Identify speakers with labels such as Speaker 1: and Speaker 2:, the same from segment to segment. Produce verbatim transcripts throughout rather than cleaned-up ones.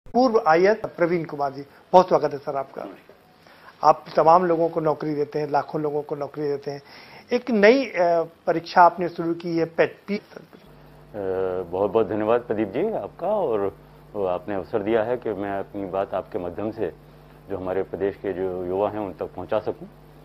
Speaker 1: पूर्व I A S Praveen Kumar ji, बहुत स्वागत है सर आपका। आप तमाम लोगों को नौकरी देते हैं, लाखों लोगों को नौकरी देते हैं। एक नई परीक्षा आपने शुरू की है, पेट पी।
Speaker 2: बहुत बहुत धन्यवाद प्रदीप जी आपका, और आपने अवसर दिया है कि मैं अपनी बात आपके माध्यम से जो हमारे प्रदेश के जो युवा हैं उन तक पहुंचा सकूं।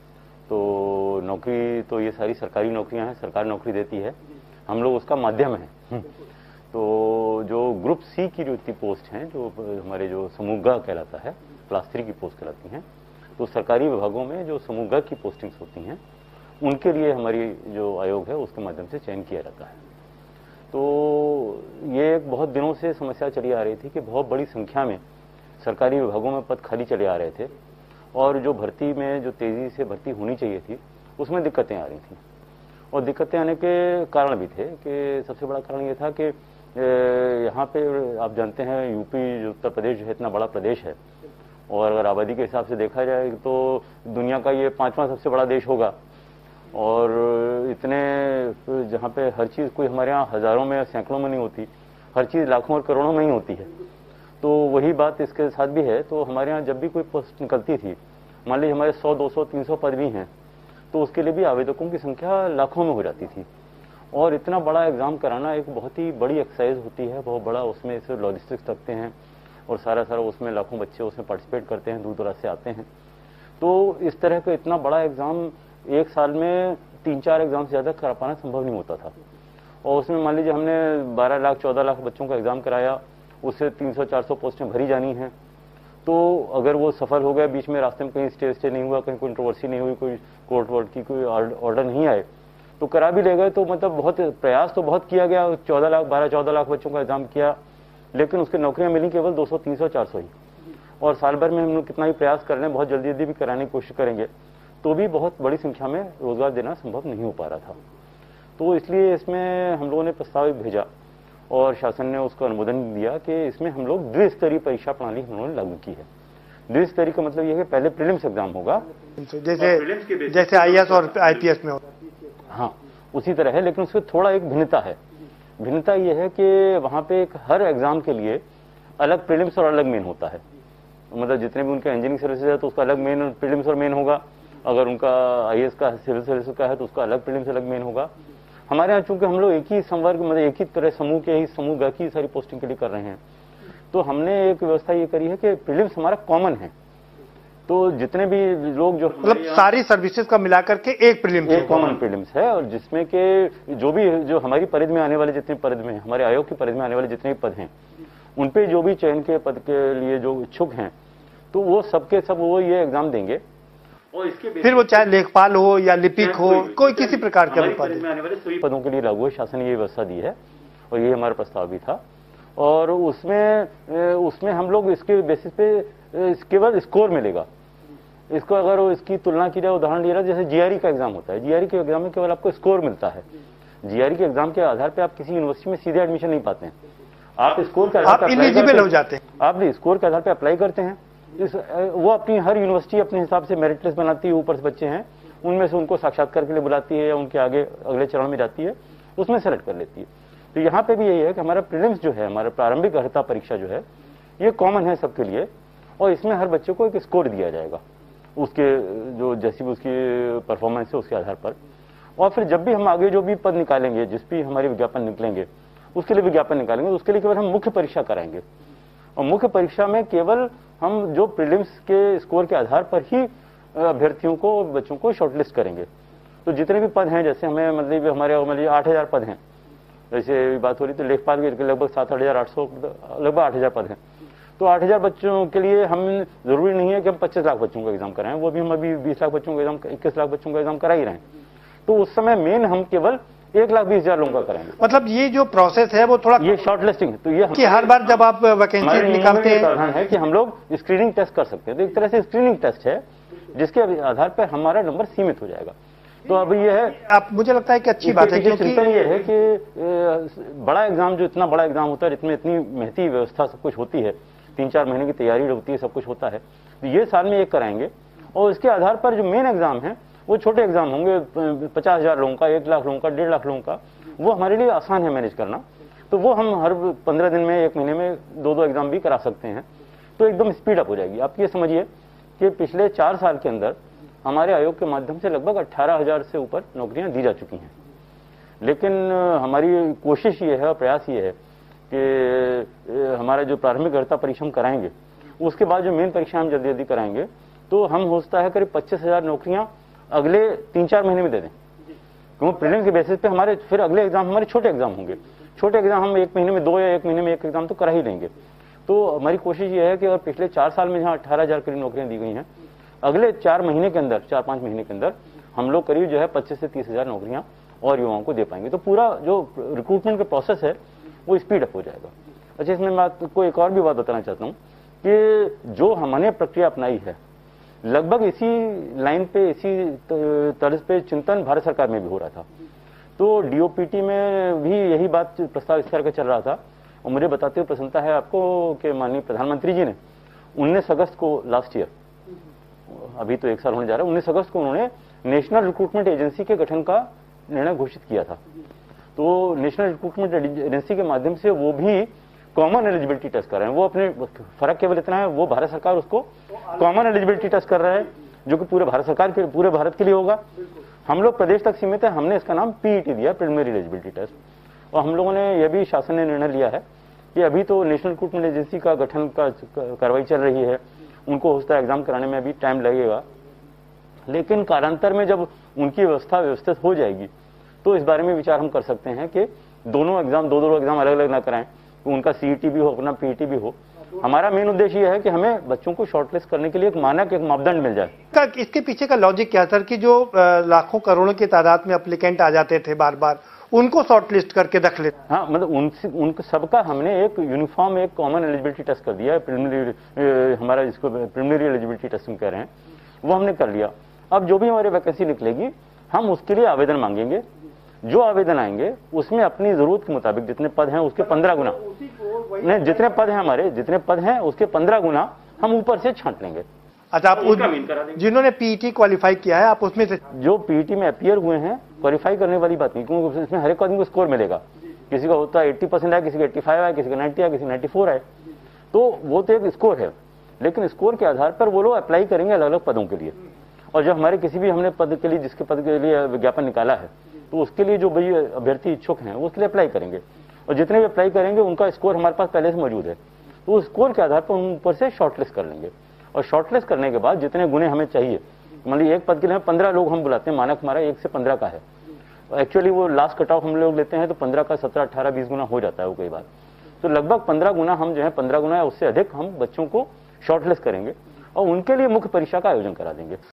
Speaker 2: तो नौकरी तो ये सारी सरकारी नौकरियां हैं, सरकार नौकरी देती है, हम लोग उसका माध्यम हैं। तो जो ग्रुप सी की जो इतनी पोस्ट हैं, जो हमारे जो समूह ग कहलाता है, क्लास थ्री की पोस्ट कहलाती हैं, तो सरकारी विभागों में जो समूह ग की पोस्टिंग्स होती हैं उनके लिए हमारी जो आयोग है उसके माध्यम से चयन किया जाता है। तो ये एक बहुत दिनों से समस्या चली आ रही थी कि बहुत बड़ी संख्या में सरकारी विभागों में पद खाली चले आ रहे थे, और जो भर्ती में जो तेजी से भर्ती होनी चाहिए थी उसमें दिक्कतें आ रही थी। और दिक्कतें आने के कारण भी थे कि सबसे बड़ा कारण ये था कि यहाँ पे आप जानते हैं यूपी जो उत्तर प्रदेश जो है इतना बड़ा प्रदेश है, और अगर आबादी के हिसाब से देखा जाए तो दुनिया का ये पांचवा सबसे बड़ा देश होगा, और इतने जहाँ पे हर चीज़ कोई हमारे यहाँ हजारों में सैकड़ों में नहीं होती, हर चीज़ लाखों और करोड़ों में ही होती है। तो वही बात इसके साथ भी है। तो हमारे यहाँ जब भी कोई पोस्ट निकलती थी, मान लीजिए हमारे सौ दो सौ तीन सौ पद भी हैं, तो उसके लिए भी आवेदकों की संख्या लाखों में हो जाती थी। और इतना बड़ा एग्जाम कराना एक बहुत ही बड़ी एक्सरसाइज होती है, बहुत बड़ा उसमें सिर्फ लॉजिस्टिक्स लगते हैं, और सारा सारा उसमें लाखों बच्चे उसमें पार्टिसिपेट करते हैं, दूर दराज से आते हैं। तो इस तरह का इतना बड़ा एग्जाम एक साल में तीन चार एग्जाम से ज़्यादा करा पाना संभव नहीं होता था। और उसमें मान लीजिए हमने बारह लाख चौदह लाख बच्चों का एग्जाम कराया, उससे तीन सौ चार सौ पोस्टें भरी जानी हैं। तो अगर वो सफल हो गया, बीच में रास्ते में कहीं स्टे स्टे नहीं हुआ, कहीं कंट्रोवर्सी नहीं हुई, कोई कोर्ट वोर्ट की कोई ऑर्डर नहीं आए, तो करा भी ले गए। तो मतलब बहुत प्रयास तो बहुत किया गया, चौदह लाख बारह चौदह लाख बच्चों का एग्जाम किया, लेकिन उसकी नौकरियां मिली केवल दो सौ तीन सौ चार सौ ही। और साल भर में हम लोग कितना ही प्रयास कर लें, बहुत जल्दी जल्दी भी कराने की कोशिश करेंगे, तो भी बहुत बड़ी संख्या में रोजगार देना संभव नहीं हो पा रहा था। तो इसलिए इसमें हम लोगों ने प्रस्ताव भेजा, और शासन ने उसको अनुमोदन दिया कि इसमें हम लोग द्विस्तरीय परीक्षा प्रणाली हम लोगों ने लागू की है। द्विस्तरीय का मतलब यह है कि पहले प्रीलिम्स एग्जाम होगा,
Speaker 1: जैसे जैसे आई ए एस और आई पी एस में होता है।
Speaker 2: हाँ, उसी तरह है, लेकिन उसमें थोड़ा एक भिन्नता है। भिन्नता यह है कि वहां पे एक हर एग्जाम के लिए अलग प्रीलिम्स और अलग मेन होता है। मतलब जितने भी उनके इंजीनियरिंग सर्विसेज है तो उसका अलग मेन प्रीलिम्स और मेन होगा, अगर उनका आई ए एस का सिविल सर्विस का है तो उसका अलग प्रीलिम्स अलग मेन होगा। हमारे यहाँ चूंकि हम लोग एक ही संवर्ग मतलब एक ही तरह समूह के ही समूह ग की सारी पोस्टिंग के लिए कर रहे हैं, तो हमने एक व्यवस्था ये करी है कि प्रीलिम्स हमारा कॉमन है। तो जितने भी लोग जो
Speaker 1: मतलब सारी सर्विसेज का मिलाकर के एक प्रीलिम्स
Speaker 2: एक कॉमन प्रीलिम्स है, और जिसमें के जो भी जो हमारी परिधि में आने वाले जितने पद में हमारे आयोग की परिधि में आने वाले जितने भी पद हैं, उन पे जो भी चयन के पद के लिए जो इच्छुक हैं, तो वो सबके सब वो ये एग्जाम देंगे। और इसके
Speaker 1: फिर वो चाहे लेखपाल हो या लिपिक हो, कोई किसी प्रकार के
Speaker 2: पदों के लिए लागू है। शासन ने ये व्यवस्था दी है, और ये हमारा प्रस्ताव भी था। और उसमें उसमें हम लोग इसके बेसिस पे केवल स्कोर मिलेगा। इसको अगर इसकी तुलना की जाए, उदाहरण लिया जाए, जैसे जी आर ई का एग्जाम होता है, जी आर ई के एग्जाम में केवल आपको स्कोर मिलता है। जी आर ई के एग्जाम के आधार पर आप किसी यूनिवर्सिटी में सीधे एडमिशन नहीं पाते हैं, आप स्कोर के आधार पर
Speaker 1: इलिजिबल हो जाते हैं।
Speaker 2: आप स्कोर के आधार पर अप्लाई करते हैं। इस वो अपनी हर यूनिवर्सिटी अपने हिसाब से मेरिट लिस्ट बनाती है, ऊपर से बच्चे हैं उनमें से उनको साक्षात्कार के लिए बुलाती है, या उनके आगे अगले चरण में जाती है, उसमें सेलेक्ट कर लेती है। तो यहाँ पे भी यही है कि हमारा प्रीलिम्स जो है, हमारा प्रारंभिक अर्हता परीक्षा जो है, ये कॉमन है सबके लिए, और इसमें हर बच्चे को एक स्कोर दिया जाएगा उसके जो जैसी भी उसकी परफॉर्मेंस है उसके आधार पर। और फिर जब भी हम आगे जो भी पद निकालेंगे, जिस भी हमारे विज्ञापन निकलेंगे, उसके लिए विज्ञापन निकालेंगे, उसके लिए केवल हम मुख्य परीक्षा कराएंगे। और मुख्य परीक्षा में केवल हम जो प्रीलिम्स के स्कोर के आधार पर ही अभ्यर्थियों को, बच्चों को शॉर्टलिस्ट करेंगे। तो जितने भी पद हैं, जैसे हमें मतलब हमारे मतलब आठ हजार पद हैं, जैसे बात हो रही तो लेखपाल के लगभग सात आठ हजार आठ सौ लगभग आठ हजार पद हैं। तो आठ हजार बच्चों के लिए हम जरूरी नहीं है कि हम पच्चीस लाख बच्चों का एग्जाम कराएं, वो भी हम अभी बीस लाख बच्चों का एग्जाम, इक्कीस लाख बच्चों का एग्जाम करा ही रहे हैं। तो उस समय मेन हम केवल एक लाख बीस हजार लोगों का कराएंगे।
Speaker 1: मतलब ये जो प्रोसेस है वो थोड़ा
Speaker 2: ये शॉर्ट लिस्टिंग है। तो ये
Speaker 1: कि हर बार जब आप वैकेंसी निकालते हैं
Speaker 2: है कि हम लोग स्क्रीनिंग टेस्ट कर सकते हैं। तो एक तरह से स्क्रीनिंग टेस्ट है जिसके आधार पर हमारा नंबर सीमित हो जाएगा। तो अब ये है,
Speaker 1: आप मुझे लगता है कि अच्छी बात है, क्योंकि
Speaker 2: चिंतन ये है कि बड़ा एग्जाम जो इतना बड़ा एग्जाम होता है, जिसमें इतनी मेहनती व्यवस्था सब कुछ होती है, तीन चार महीने की तैयारी होती है, सब कुछ होता है, तो ये साल में एक कराएंगे। और इसके आधार पर जो मेन एग्जाम है वो छोटे एग्जाम होंगे, पचास हजार लोगों का, एक लाख लोगों का, डेढ़ लाख लोगों का, वो हमारे लिए आसान है मैनेज करना। तो वो हम हर पंद्रह दिन में, एक महीने में दो दो एग्जाम भी करा सकते हैं, तो एकदम स्पीड अप हो जाएगी। आप ये समझिए कि पिछले चार साल के अंदर हमारे आयोग के माध्यम से लगभग अट्ठारह हजार से ऊपर नौकरियां दी जा चुकी हैं। लेकिन हमारी कोशिश ये है और प्रयास ये है कि हमारा जो प्रारंभिक अर्हता परीक्षा हम कराएंगे, उसके बाद जो मेन परीक्षा हम जल्दी जल्दी कराएंगे, तो हम हो सकता है करीब पच्चीस हजार नौकरियां अगले तीन चार महीने में दे दें, क्योंकि प्रीलिम के बेसिस पे हमारे फिर अगले एग्जाम हमारे छोटे एग्जाम होंगे। छोटे एग्जाम हम एक महीने में दो या एक महीने में एक एग्जाम तो करा ही देंगे। तो हमारी कोशिश ये है कि अगर पिछले चार साल में जहां अट्ठारह हजार करीब नौकरियां दी गई हैं, अगले चार महीने के अंदर, चार पांच महीने के अंदर हम लोग करीब जो है पच्चीस से तीस हजार नौकरियां और युवाओं को दे पाएंगे। तो पूरा जो रिक्रूटमेंट का प्रोसेस है वो स्पीड अप हो जाएगा। अच्छा, इसमें मैं आपको एक और भी बात बताना चाहता हूँ कि जो हमने प्रक्रिया अपनाई है, लगभग इसी लाइन पे, इसी तर्ज पे चिंतन भारत सरकार में भी हो रहा था। तो डीओपीटी में भी यही बात प्रस्ताव इस तरह का चल रहा था। और मुझे बताते हुए प्रसन्नता है आपको कि माननीय प्रधानमंत्री जी ने उन्नीस अगस्त को लास्ट ईयर, अभी तो एक साल होने जा रहा है, उन्नीस अगस्त को उन्होंने नेशनल रिक्रूटमेंट एजेंसी के गठन का निर्णय घोषित किया था। तो नेशनल रिक्रूटमेंट एजेंसी के माध्यम से वो भी कॉमन एलिजिबिलिटी टेस्ट कर रहे हैं। वो अपने फर्क केवल इतना है, वो भारत सरकार उसको कॉमन एलिजिबिलिटी टेस्ट कर रहा है, जो कि पूरे भारत सरकार के, पूरे भारत के लिए होगा। हम लोग प्रदेश तक सीमित है, हमने इसका नाम पीईटी दिया, प्रिलिमिनरी एलिजिबिलिटी टेस्ट। और हम लोगों ने यह भी शासन ने निर्णय लिया है कि अभी तो नेशनल रिक्रूटमेंट एजेंसी का गठन का कार्रवाई चल रही है, उनको हो सकता है एग्जाम कराने में अभी टाइम लगेगा, लेकिन कालांतर में जब उनकी व्यवस्था व्यवस्थित हो जाएगी तो इस बारे में विचार हम कर सकते हैं कि दोनों एग्जाम, दो दो एग्जाम अलग अलग ना कराएं, तो उनका सीईटी भी हो, अपना पीईटी भी हो। हमारा मेन उद्देश्य यह है कि हमें बच्चों को शॉर्टलिस्ट करने के लिए एक मानक, एक मापदंड मिल जाए।
Speaker 1: इसके पीछे का लॉजिक क्या सर, कि जो लाखों करोड़ों की तादाद में एप्लीकेंट आ जाते थे बार बार, उनको शॉर्टलिस्ट करके रख लेते?
Speaker 2: हाँ, मतलब उनसे उनका सबका हमने एक यूनिफॉर्म, एक कॉमन एलिजिबिलिटी टेस्ट कर दिया है। प्रिलिमिनरी, हमारा जिसको प्रिलिमिनरी एलिजिबिलिटी टेस्टिंग कह रहे हैं, वो हमने कर लिया। अब जो भी हमारी वैकेंसी निकलेगी, हम उसके लिए आवेदन मांगेंगे। जो आवेदन आएंगे उसमें अपनी जरूरत के मुताबिक जितने पद हैं उसके पंद्रह गुना, नहीं, जितने पद हैं हमारे, जितने पद हैं उसके पंद्रह गुना हम ऊपर से छांट लेंगे।
Speaker 1: अच्छा, आप जिन्होंने पीईटी क्वालिफाई किया है, आप उसमें से
Speaker 2: जो पीईटी में अपीयर हुए हैं, क्वालिफाई करने वाली बात नहीं, क्योंकि इसमें हर एक आदमी को स्कोर मिलेगा। किसी का होता है अस्सी परसेंट आया, किसी का पचासी आया, किसी का नब्बे आया, किसी का चौरानवे आया, तो वो तो एक स्कोर है। लेकिन स्कोर के आधार पर वो लोग अप्लाई करेंगे अलग अलग पदों के लिए। और जब हमारे किसी भी हमने पद के लिए, जिसके पद के लिए विज्ञापन निकाला है, तो उसके लिए जो भाई अभ्यर्थी इच्छुक हैं वो उसके लिए अप्लाई करेंगे, और जितने भी अप्लाई करेंगे उनका स्कोर हमारे पास पहले से मौजूद है। तो उस स्कोर के आधार पर उन ऊपर से शॉर्टलिस्ट कर लेंगे। और शॉर्टलिस्ट करने के बाद जितने गुणे हमें चाहिए, मान लीजिए एक पद के लिए पंद्रह लोग हम बुलाते हैं, मानक हमारा एक से पंद्रह का है। एक्चुअली वो लास्ट कट ऑफ हम लोग लेते हैं तो पंद्रह का सत्रह अठारह बीस गुना हो जाता है वो कई बार। तो लगभग पंद्रह गुना हम जो है, पंद्रह गुना या उससे अधिक हम बच्चों को शॉर्टलिस्ट करेंगे और उनके लिए मुख्य परीक्षा का आयोजन करा देंगे।